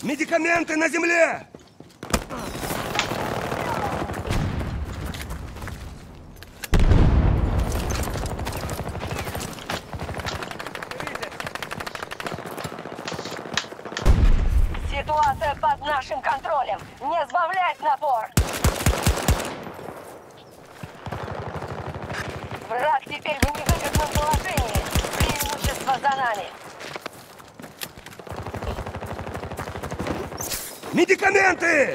Медикаменты на земле! Ситуация под нашим контролем. Не сбавлять напор. Враг теперь в невыгодном положении. Преимущество за нами. Медикаменты!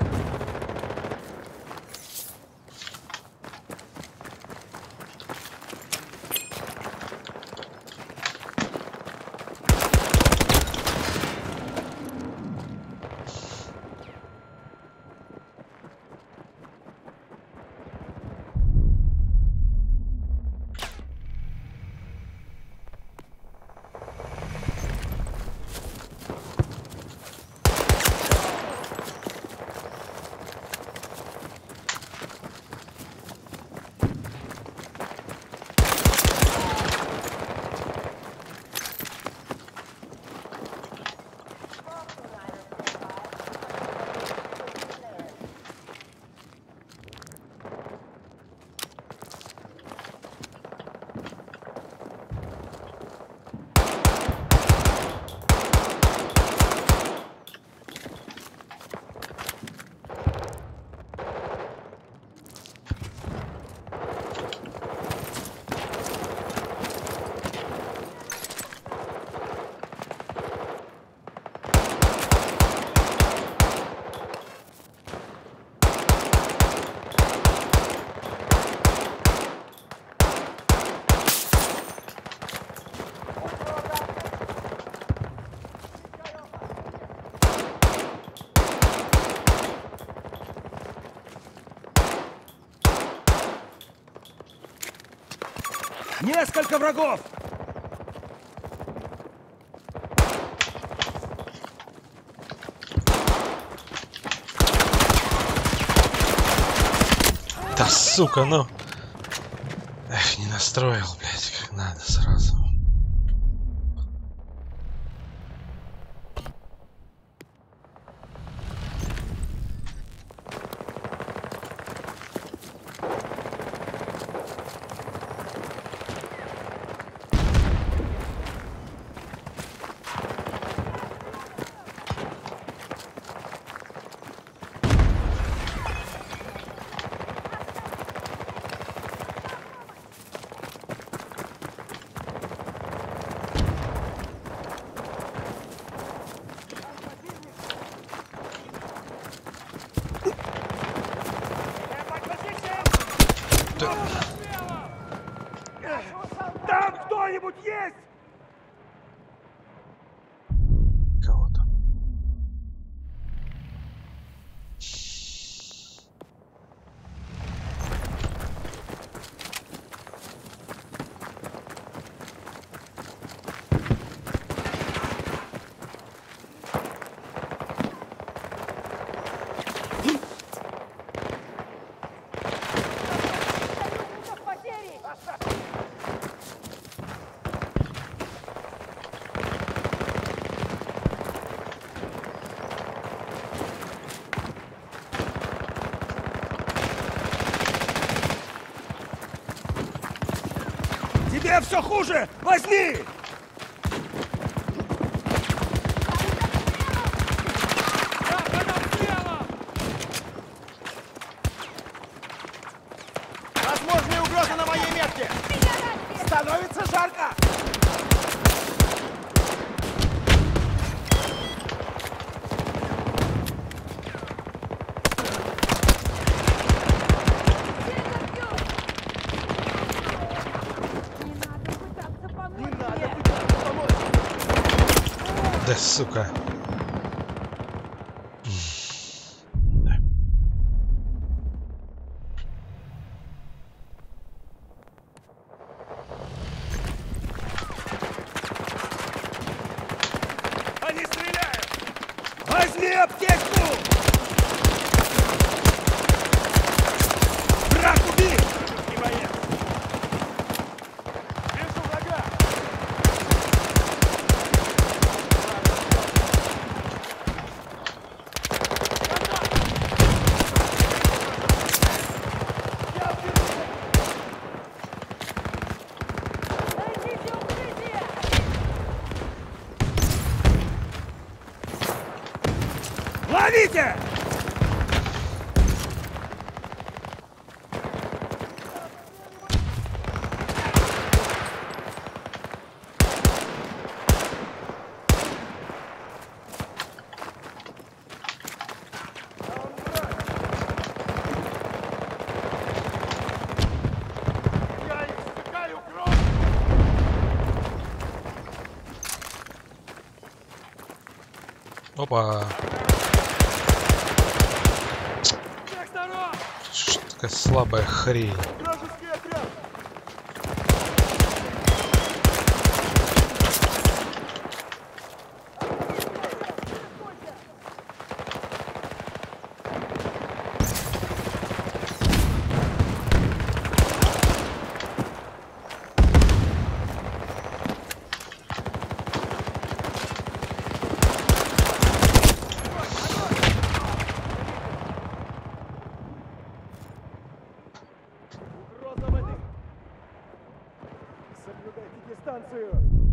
Несколько врагов! Да сука, ну. Эх, не настроил, блядь, как надо сразу. Там кто-нибудь есть? Кого там? Тебе все хуже! Возьми! Возможная угроза на моей метке! Становится жарко! Да сука. Они стреляют! Возьми аптечку! Враг убит! Не боец! Вижу врага! Давите! Я их стыкаю кровь! Опа. С всех сторон! Что такая слабая хрень. Вражеский отряд! Угроза в этой... Соблюдайте дистанцию!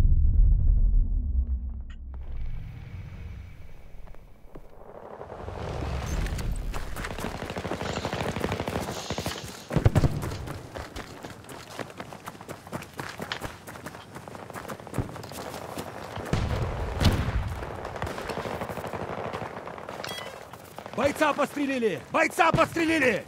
Бойца подстрелили! Бойца подстрелили!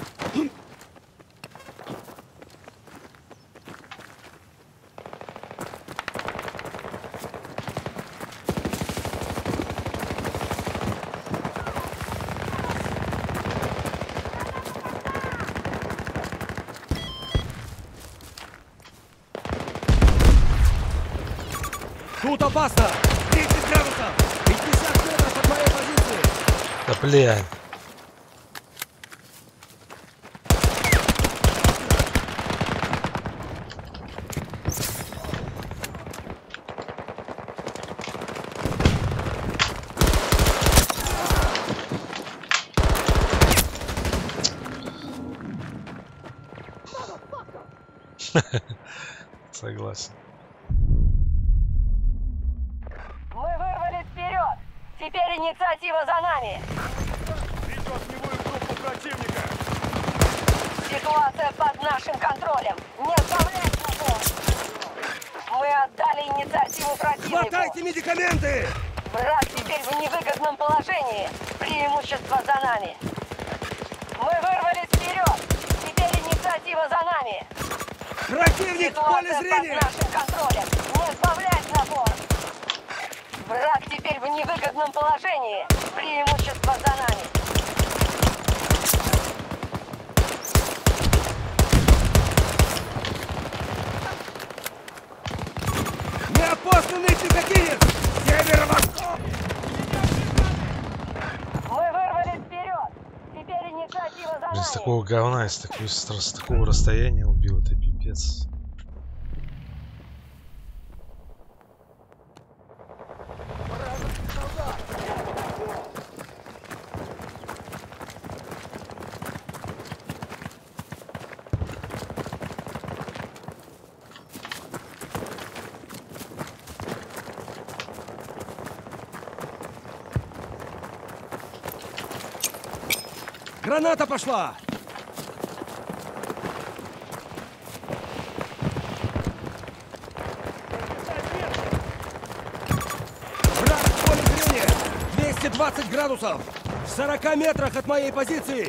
Тут опасно! 30 градусов! 50 метров от моей позиции! Да блядь. Согласен. Мы вырвались вперед! Теперь инициатива за нами! Вижу огневую группу противника! Ситуация под нашим контролем! Не сбавлять напор! Мы отдали инициативу противнику! Хватайте медикаменты! Враг теперь в невыгодном положении! Преимущество за нами! Мы вырвались вперед! Теперь инициатива за нами! Противник в поле Ситуация зрения! под нашим контролем! Не сбавлять напор! Враг теперь в невыгодном положении! Преимущество за нами! Неопознанный пехотинец! Северо-восток! Мы вырвались вперед! Теперь инициатива за Блин, с нами! такого говна, с такого расстояния убил, это пипец. Граната пошла! Враг в поле зрения! 220 градусов! В 40 метрах от моей позиции!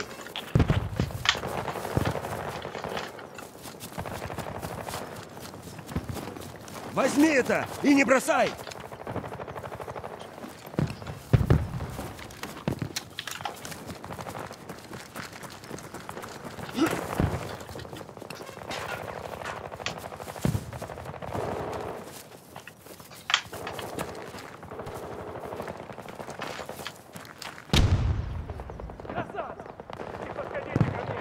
Возьми это и не бросай! Назад! Не подходите ко мне!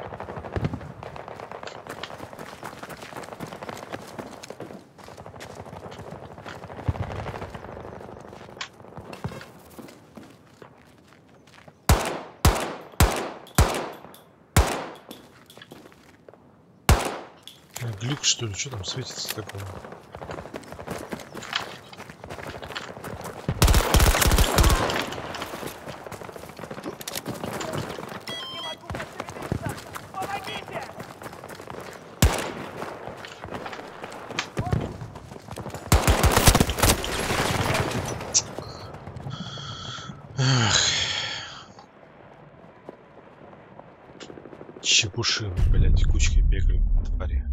Глюк, что ли? Что там светится такое? пушилы, блядь, кучкой бегают на твари.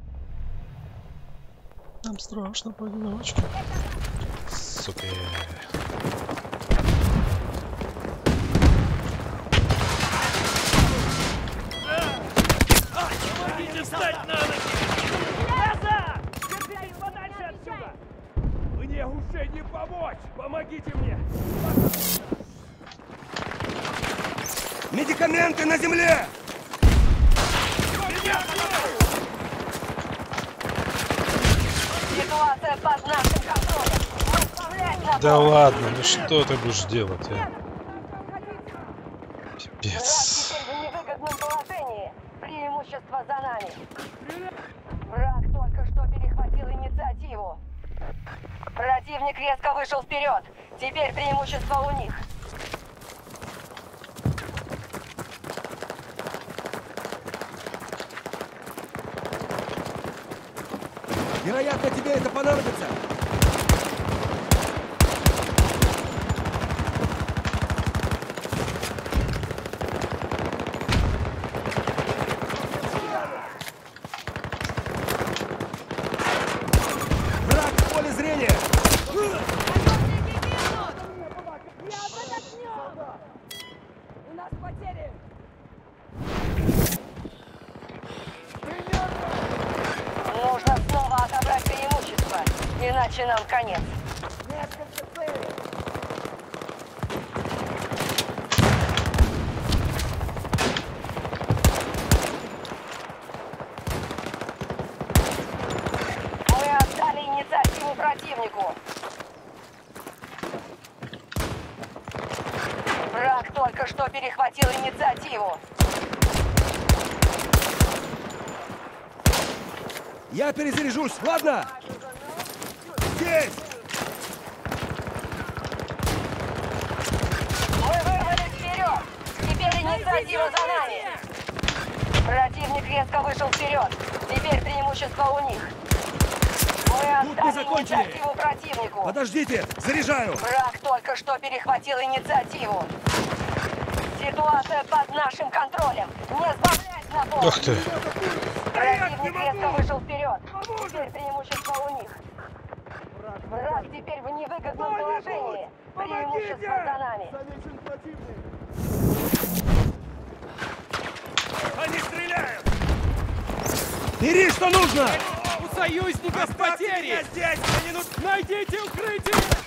Нам страшно поодиночке. Сука. Помогите встать на ноги! Назад! Держитесь подальше отсюда! Мне уже не помочь! Помогите мне! Медикаменты на земле! Ситуация под нашим контролем. Выставлять на Да бой. ладно, ну что ты будешь делать, а? Враг Пипец. теперь в невыгодном положении. Преимущество за нами. Враг только что перехватил инициативу. Противник резко вышел вперед. Теперь преимущество у них. Вероятно, тебе это понадобится. Враг в поле зрения! У нас потери! Нужно снова отобрать преимущество, иначе нам конец. Мы отдали инициативу противнику. Враг только что перехватил инициативу. Я перезаряжусь, ладно? Здесь! Мы вырвались вперед! Теперь инициатива за нами! Противник резко вышел вперед! Теперь преимущество у них! Мы Тут мы отдали закончили. инициативу противнику! Подождите, заряжаю! Враг только что перехватил инициативу! Ситуация под нашим контролем! Не сбавлять напор! Ух ты. Противник резко вышел вперед! Теперь преимущество у них! Враг теперь в невыгодном положении! Преимущество за нами! Замечен противник. Они стреляют! Бери, что нужно! У союзников потери! Здесь! Они Найдите укрытие!